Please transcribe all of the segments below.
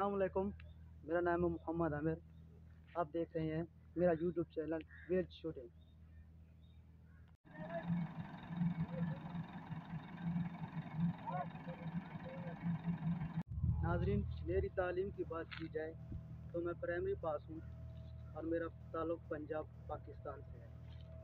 अस्सलाम वालेकुम। मेरा नाम है मोहम्मद आमिर। आप देख रहे हैं मेरा यूट्यूब चैनल वेज शूटिंग। नाजरीन, मेरी तालीम की बात की जाए तो मैं प्राइमरी पास हूँ और मेरा ताल्लुक़ पंजाब पाकिस्तान से है।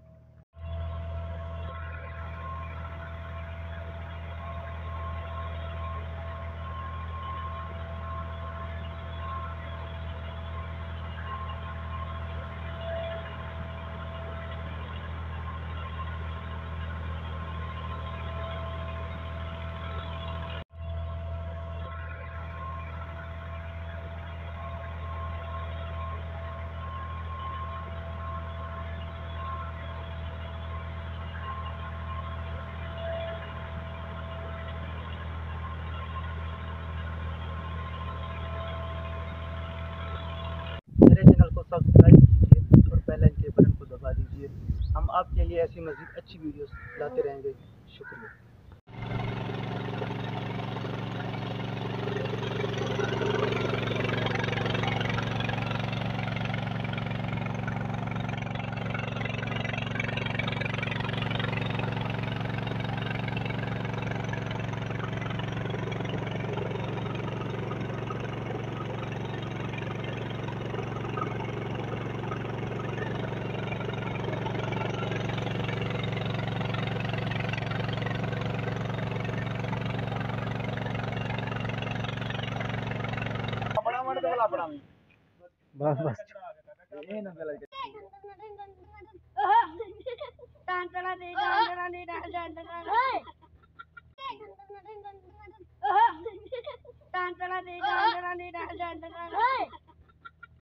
मेरे चैनल को सब्सक्राइब कीजिए और बेल आइकन के बटन को दबा दीजिए। हम आपके लिए ऐसी मज़ीद अच्छी वीडियोस लाते रहेंगे। शुक्रिया। बस बस